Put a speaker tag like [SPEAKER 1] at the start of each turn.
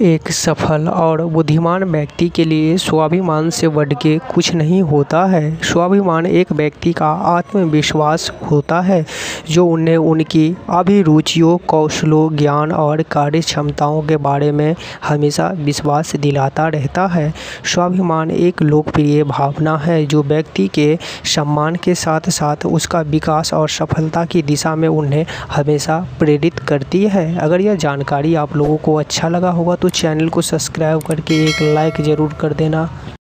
[SPEAKER 1] एक सफल और बुद्धिमान व्यक्ति के लिए स्वाभिमान से बढ़ के कुछ नहीं होता है। स्वाभिमान एक व्यक्ति का आत्मविश्वास होता है जो उन्हें उनकी अभिरुचियों, कौशलों, ज्ञान और कार्य क्षमताओं के बारे में हमेशा विश्वास दिलाता रहता है। स्वाभिमान एक लोकप्रिय भावना है जो व्यक्ति के सम्मान के साथ साथ उसका विकास और सफलता की दिशा में उन्हें हमेशा प्रेरित करती है। अगर यह जानकारी आप लोगों को अच्छा लगा होगा तो चैनल को सब्सक्राइब करके एक लाइक ज़रूर कर देना।